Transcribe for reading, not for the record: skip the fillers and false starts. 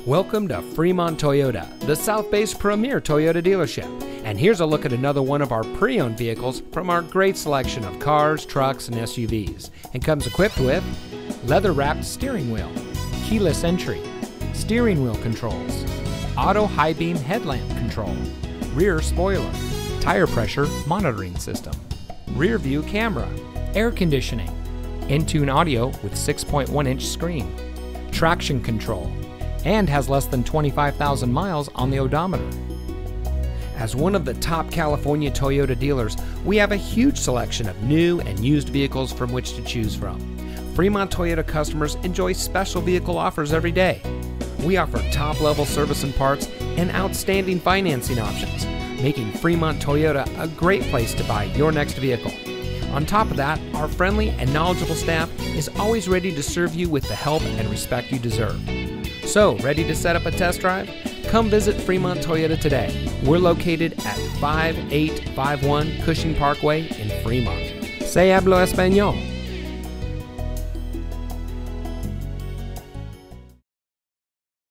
Welcome to Fremont Toyota, the South Bay's premier Toyota dealership. And here's a look at another one of our pre-owned vehicles from our great selection of cars, trucks, and SUVs. And comes equipped with leather-wrapped steering wheel, keyless entry, steering wheel controls, auto high beam headlamp control, rear spoiler, tire pressure monitoring system, rear view camera, air conditioning, in-tune audio with 6.1-inch screen, traction control, and has less than 25,000 miles on the odometer. As one of the top California Toyota dealers, we have a huge selection of new and used vehicles from which to choose from. Fremont Toyota customers enjoy special vehicle offers every day. We offer top-level service and parts and outstanding financing options, making Fremont Toyota a great place to buy your next vehicle. On top of that, our friendly and knowledgeable staff is always ready to serve you with the help and respect you deserve. So, ready to set up a test drive? Come visit Fremont Toyota today. We're located at 5851 Cushing Parkway in Fremont. Se hablo español.